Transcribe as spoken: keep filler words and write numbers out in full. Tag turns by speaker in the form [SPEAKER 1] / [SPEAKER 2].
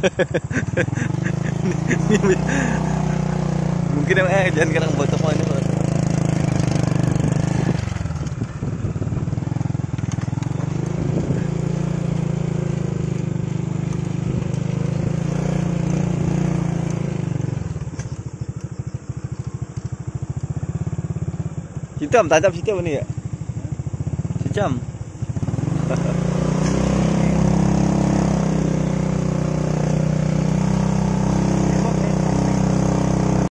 [SPEAKER 1] Mungkin emang eh jangan kena botol mana. Hitam, tajam hitam ni ya? Hitam.